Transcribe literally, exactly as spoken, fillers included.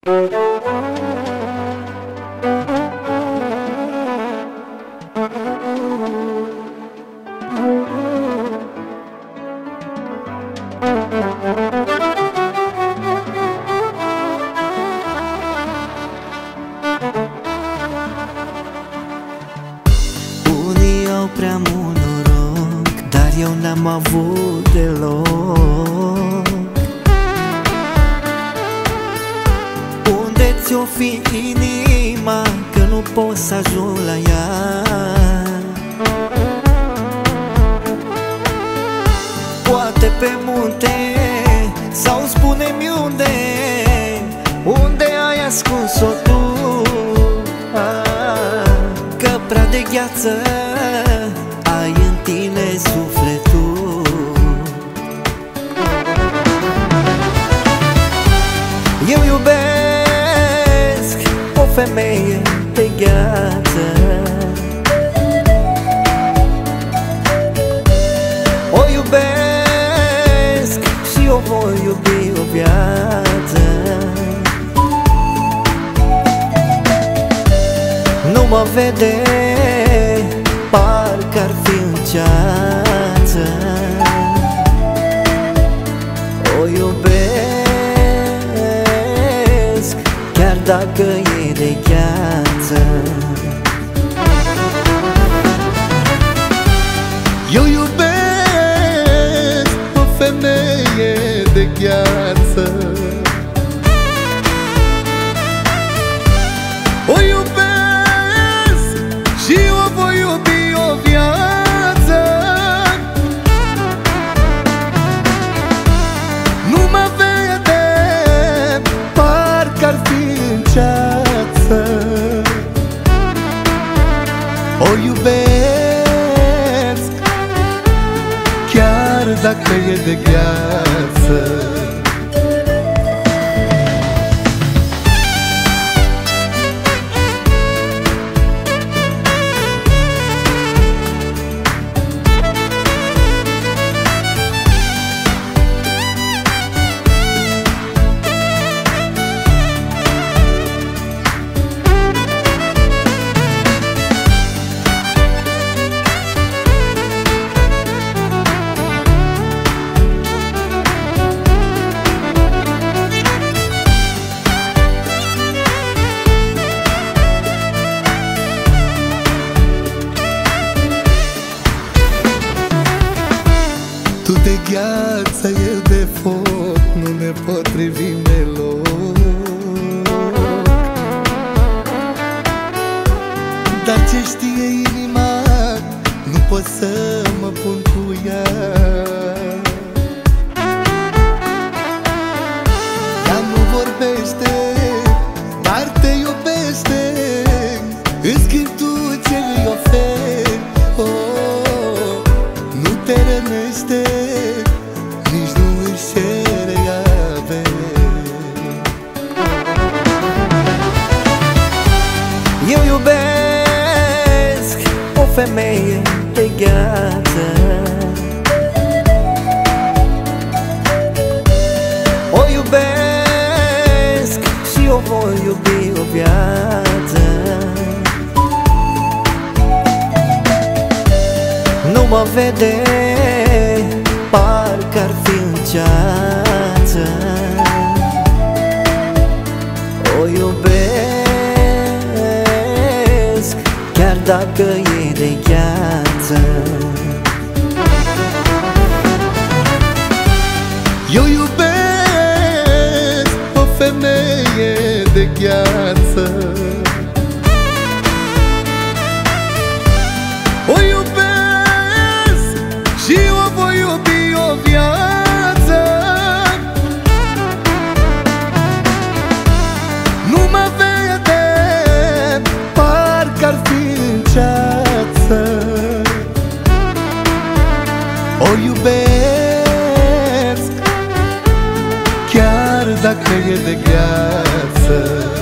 Unii au prea mult noroc, dar eu n-am avut deloc. Unde ți-o fi inima, că nu pot să ajung la ea? Poate pe munte, sau spune-mi unde, unde ai ascuns-o tu? Ah, că prea de gheață ai în tine sufletul. Eu iubesc o femeie de gheață, o iubesc și o voi iubi o viață. Nu mă vede, parcă-ar fi în ceață. O iubesc, chiar dacă e de gheață. Eu iubesc o femeie de gheață, o iubesc și o voi iubi o viață. Nu mă vede, parcă-ar fi în ceață. O iubesc, chiar dacă e de gheață. Tu de gheață, el de foc, nu ne potrivim deloc. Dar ce știe inima, nu pot să mă pun cu ea. Ea nu vorbește, dar te iubește. Îți schimbi tu ce îi oferi. Oh, nu te rănește, nici nu își cere averi. Eu iubesc o femeie de gheață, o iubesc și o voi iubi o viață. Nu mă vede, parcă-ar fi în ceață. O iubesc, chiar dacă e de gheață. Eu iubesc o femeie de gheață, o iubesc și o voi iubi o viață. Nu mă vede, parcă-ar fi în ceață. O iubesc, chiar dacă e de gheață.